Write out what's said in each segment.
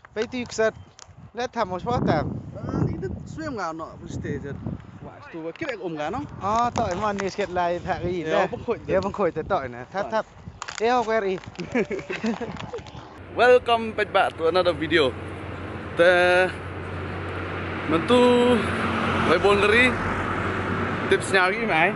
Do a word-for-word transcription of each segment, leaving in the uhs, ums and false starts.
Feito e que set. Let tham một spot tam. Ini tu swim ngah no stage. Wah, tu kira om ngah no. Oh, tỏi mà ní skate lại thả cái Eo bang khoi. Eo bang khoi tới tỏi nè. Thắp thắp. Eo query. Welcome back to another video. The Myntdu với bốn lưỡi tips nhau cái mày.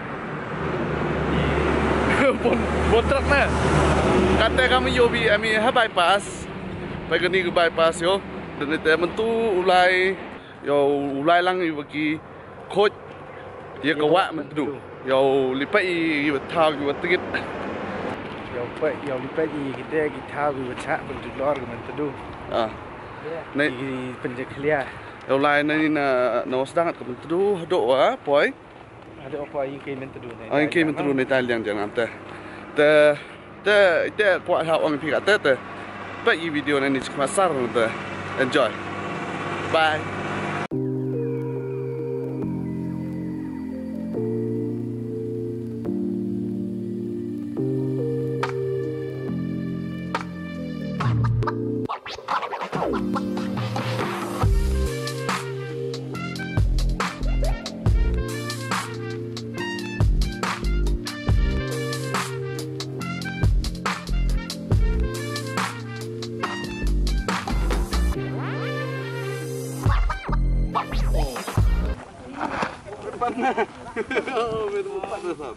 Bốn bốn truck nè. Kata kami yobi kami ha bypass. Bagai ni ke bypass yo. Dan itu Myntdu ulai yo ulai lang ibagi Khooid dia kawak Myntdu. Yo lipat i thao i tikit. Yo pe yo lipat i kita kita bi baca bentuk luar ke Myntdu. Ah. Nei penjek clear. Yo lai nei na na sedang ke Myntdu hadok ah poi. Ada apa yang ke Myntdu ni? Oh, yang ke Myntdu ni Thailand jangan te. Te te te kuat hak orang pihak te te. Bagi video ni pasar te. Enjoy. Bye. Oh, betul betul betul.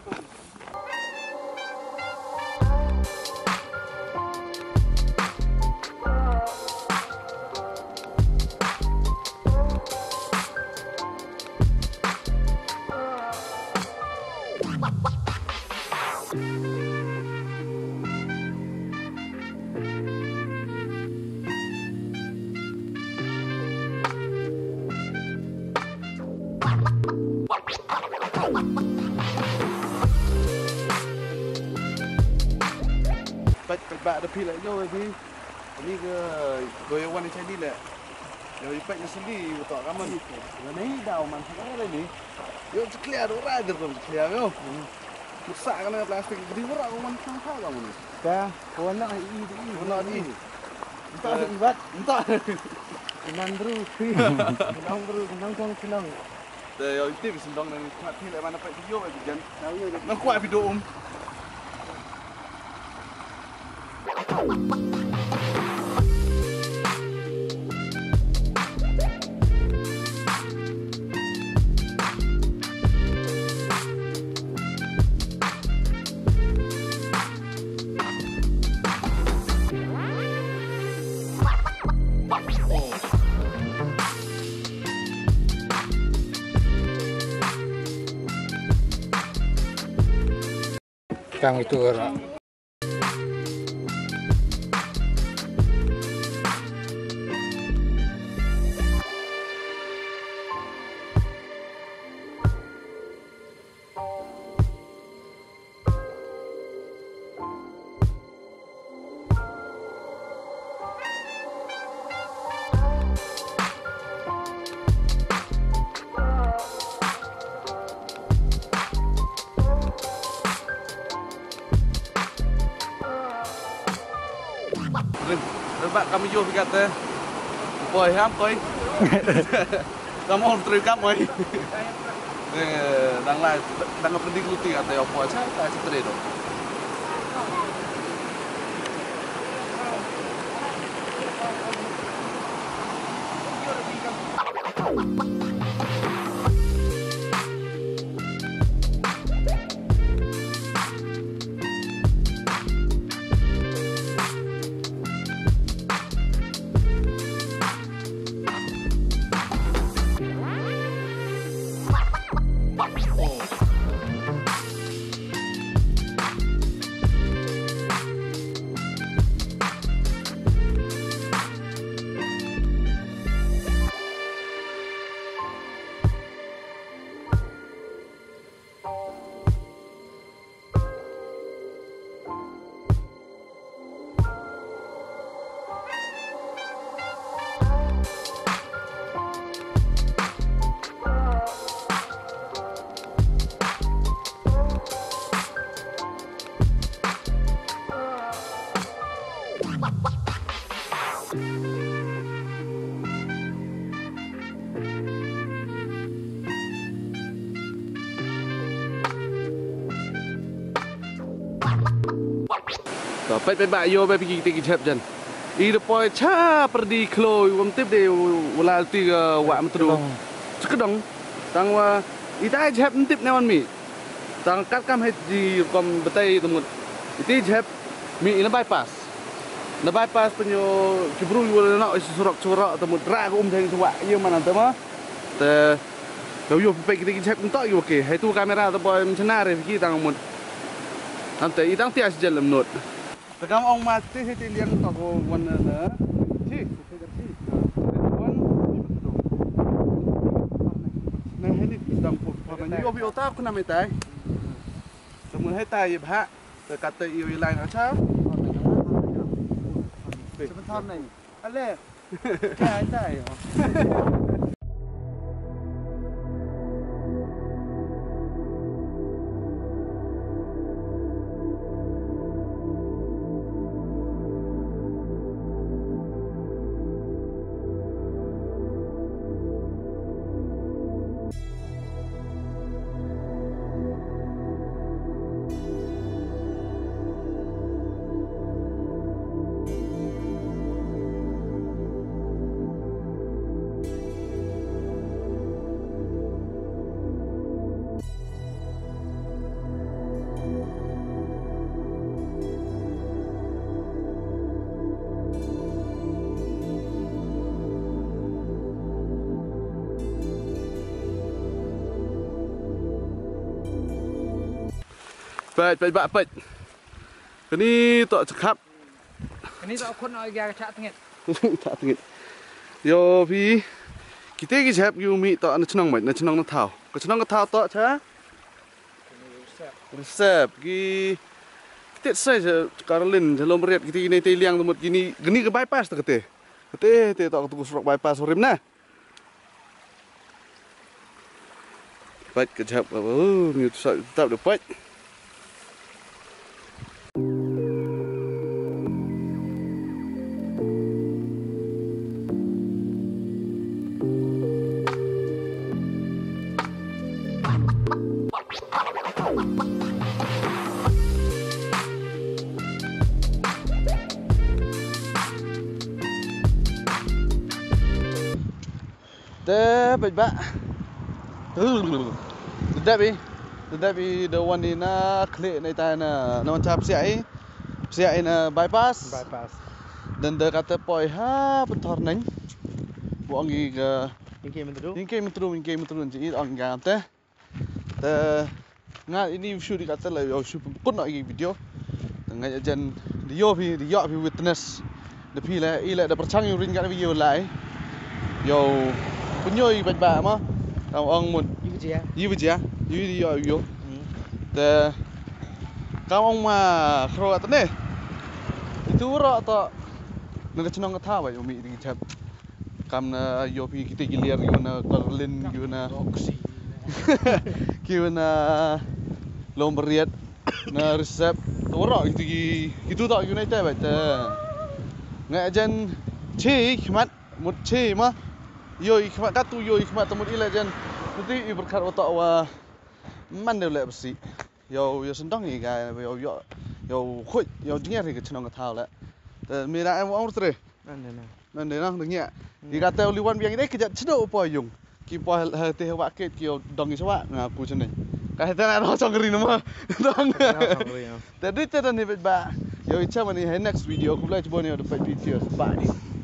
Baik, baik ada pilih jo ni. Ini ke goyawan ni candi le. Yo ipak ni sendiri untuk kaman. Ni dah man sekarang ni. Yo clear ora ada tu clear yo. Rusak kan plastik gede ora kaman sangka kamu ni. Ka, warna i i. Warna ni. Entah ibat, entah. Mandru. Kenang bro, kenang kong kenang. Dah yo itu bisendong ni kuat pilih mana pak video ni jan. Nak kuat video um. Kang itu ora. Sebab kami jual kata boy ham boy. Kamu harus terikam boy. Eh, dang lai dang penting luti kata yo boy saya tak setere do. ต่อไปไปบ่ายโยไปพี่ตีกิเชฟจันอีเดปอยชาประดีโคลยวันทิพย์เดียวเวลาตีก็ว่ามันตรูสกดงตั้งว่าอีได้เชฟมันทิพย์ในวันมีตั้งกัดกำให้ดีกอมเบตัยตมุดอีที่เชฟมีอินบายพาสนบายพาสเป็นโยคิบรูอยู่แล้วเนาะสุรกสุรกตมุดร่างอุ้มแทงสวะเยี่ยมมันนั่นแต่ว่าแต่เราอยู่ไปกินเชฟมันต่ออยู่โอเคให้ตู้กาเมราตัวบอยมันชนะเลยพี่ตั้งหมดนั่นแต่อีตั้งที่อาศัยลำนดแต่กำองมาที่ที่เลี้ยงต่อวันนั้นนะที่วันนั่นให้นี่ดังปุ๊บพอมันโยบิโอต้าคุณทำไม่ตายสมมติให้ตายยิบฮะแต่กัดเตยอีไลน์นะเช้าจะมันทำไหนอะไรแค่ได้เหรอเปิดเปิดบะเปิดคันนี้ต่อครับคันนี้ต่อคนเอายากระชะตั้งเงี้ยถ้าตั้งเงี้ยเดี๋ยวพี่กิเตกิเชฟยูมีต่อในช่องใหม่ในช่องน้ำเท้าก็ช่องน้ำเท้าต่อใช่ไหมรีเซปกีกิเตใส่จะการเล่นจะลมเรียดกิเตในเตลียงทั้งหมดกินี่กินี่ก็บายพาสตั้งเตะเตะเตะต่อตุกสุรกบายพาสริมนะไปกิเชฟโอ้มีใส่ตับเดือดไปเด้อไปบ้าเฮ้ยเด้อพี่เด้อพี่เดี๋ยววันนี้นะคลิปในตานะนอนชับเสียเสียนะบายพาส bypass dan dah kata poi ha betor neng buang gi ke Ini Myntdu ini Myntdu ini Myntdu jadi orang gam teh teh ngat ini shoot di kata lah yo shoot pun nak gi video ngat jan dia pi dia pi witness the pi lah i lah da perchang yu ring kat video lai yo punyoi baj ba ma tao ông một Như vậy à? như vậy à như đi yo yo teh kau ông mà khro kat ne itu ro to nang cenong ka thawa yo mi di chap kam na yo pi kita gilir yo na karlin yo na yo na lomberiat na resep to ro itu itu to yo na ta ba ta ngai jan chi khmat mut chi ma yo khmat ka tu yo khmat to mut ila jan nanti i berkat otak wa man de le besi yo yo sendang ni ga yo yo yo khoi yo jinga ri ka cenong ka thaw la mira em ông rồi Nên nè nên để nó được nhẹ thì gà teo liwan biang đấy cái chợ chế độ poi dùng kim poi hơi teo bạc kết kiểu đồng như sao bạn à cú chân này cái thế này nó trong cái gì nữa mà đồngแต่ดิจิทัลนี่เป็นบ้าเดี๋ยวอีกเช้าวันนี้ให้ next video คุณไล่จะบอกเนี่ยเดี๋ยวไป video bye